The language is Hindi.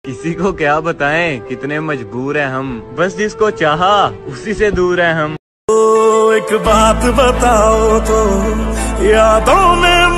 किसी को क्या बताएं कितने मजबूर हैं हम, बस जिसको चाहा उसी से दूर हैं हम। एक बात बताओ तो यादों में